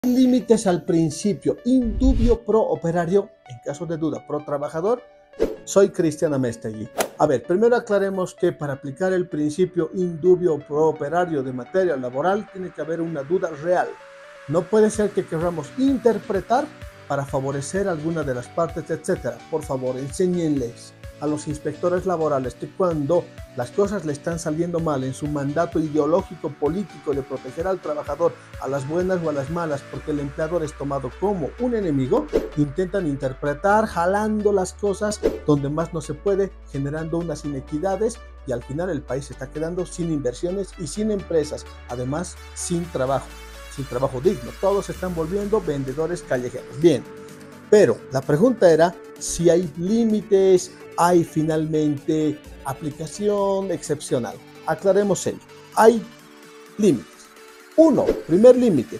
Límites al principio in dubio pro operario, en caso de duda pro trabajador. Soy Cristian Améztegui. A ver, primero aclaremos que para aplicar el principio in dubio pro operario de materia laboral tiene que haber una duda real. No puede ser que queramos interpretar para favorecer alguna de las partes, etc. Por favor, enséñenles a los inspectores laborales que cuando las cosas le están saliendo mal en su mandato ideológico político de proteger al trabajador a las buenas o a las malas porque el empleador es tomado como un enemigo, intentan interpretar jalando las cosas donde más no se puede, generando unas inequidades y al final el país se está quedando sin inversiones y sin empresas, además sin trabajo digno. Todos se están volviendo vendedores callejeros. Bien, pero la pregunta era si hay límites, hay finalmente aplicación excepcional. Aclaremos ello. Hay límites. Primer límite,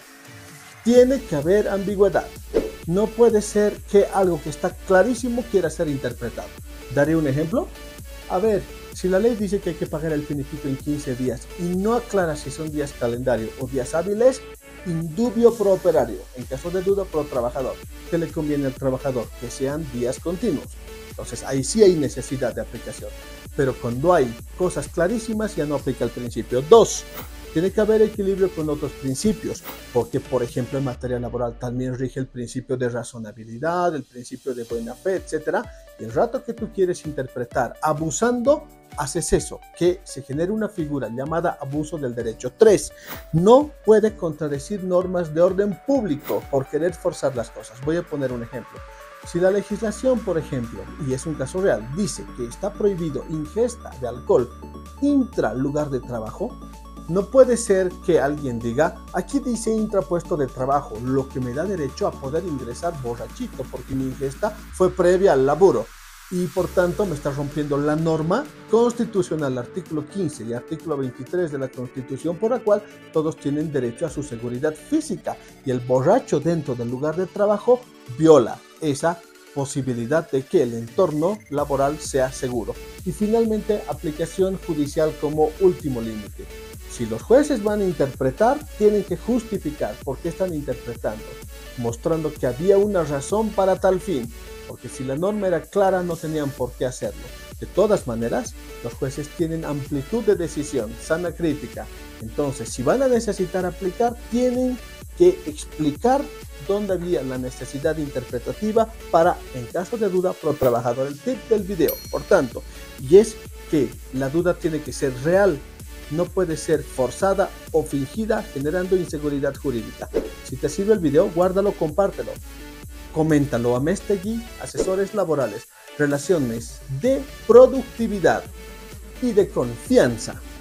tiene que haber ambigüedad. No puede ser que algo que está clarísimo quiera ser interpretado. Daré un ejemplo. A ver, si la ley dice que hay que pagar el finiquito en 15 días y no aclara si son días calendario o días hábiles, in dubio pro operario, en caso de duda pro trabajador. ¿Qué le conviene al trabajador? Que sean días continuos. Entonces ahí sí hay necesidad de aplicación. Pero cuando hay cosas clarísimas ya no aplica el principio. 2. Tiene que haber equilibrio con otros principios, porque por ejemplo en materia laboral también rige el principio de razonabilidad, el principio de buena fe, etc. Y el rato que tú quieres interpretar abusando, haces eso, que se genere una figura llamada abuso del derecho. 3. No puede contradecir normas de orden público por querer forzar las cosas. Voy a poner un ejemplo. Si la legislación, por ejemplo, y es un caso real, dice que está prohibido ingesta de alcohol intra lugar de trabajo, no puede ser que alguien diga, aquí dice intrapuesto de trabajo, lo que me da derecho a poder ingresar borrachito porque mi ingesta fue previa al laburo y por tanto me está rompiendo la norma constitucional, artículo 15 y artículo 23 de la Constitución, por la cual todos tienen derecho a su seguridad física y el borracho dentro del lugar de trabajo viola esa posibilidad de que el entorno laboral sea seguro. Y finalmente, aplicación judicial como último límite. Si los jueces van a interpretar, tienen que justificar por qué están interpretando, mostrando que había una razón para tal fin, porque si la norma era clara no tenían por qué hacerlo. De todas maneras, los jueces tienen amplitud de decisión, sana crítica. Entonces, si van a necesitar aplicar, tienen que explicar dónde había la necesidad interpretativa para, en caso de duda, pro trabajador. El tip del video, por tanto, y es que la duda tiene que ser real, no puede ser forzada o fingida, generando inseguridad jurídica. Si te sirve el video, guárdalo, compártelo, coméntalo. Améztegui, asesores laborales, relaciones de productividad y de confianza.